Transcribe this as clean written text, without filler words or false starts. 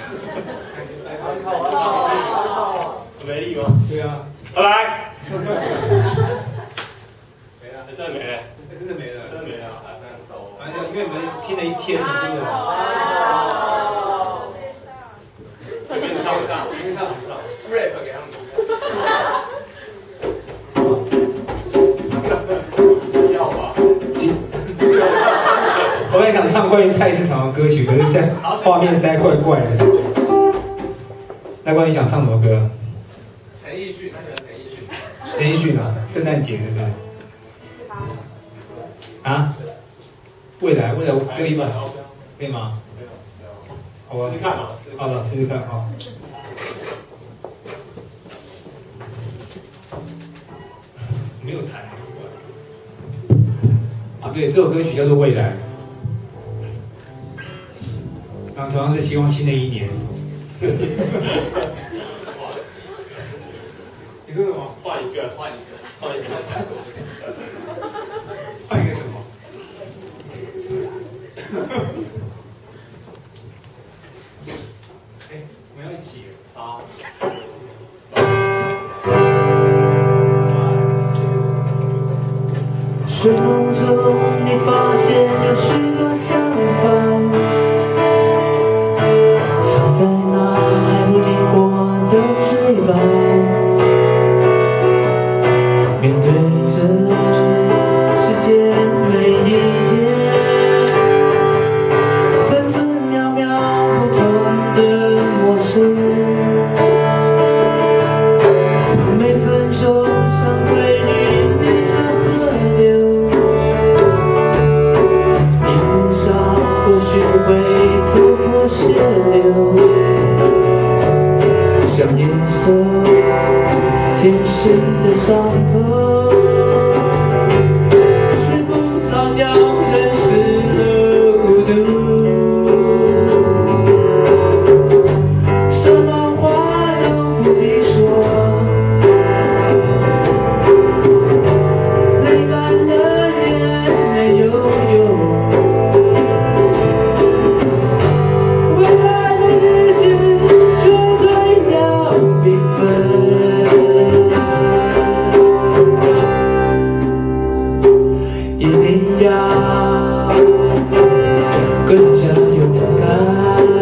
没力吗？ 对啊。 好来。没了，真的没了， 真的没了， 真的没了，还3首。 哎呀，因为你们听了一天了，真的。 随便唱上，随便唱 rap 给他们。要吧？ 我本来想唱关于菜市场的歌曲，可是现在画面实在怪怪的。那关于想唱什么歌？ 陈奕迅，他喜欢陈奕迅。 陈奕迅啊，圣诞节对不对？啊？未来这个一版可以吗？好吧， 试试看嘛。 好了，试试看啊。没有弹。啊，对，这首歌曲叫做《未来》。然后同样是希望新的一年。你说什么？ 换一个。 换一个什么？哎，我们要一起。 好。 睡梦中，你发现有许多想法，藏在那还未灵光的嘴巴。面对着世间每一天，分分秒秒不同的陌生，每分钟像归零变成河流。一路上或许会头破血流，像野兽天生的伤口，睡不着觉，人世的孤独，什么话都不必说，泪干了也没有用。未来的日子绝对要缤纷，一定要更加勇敢。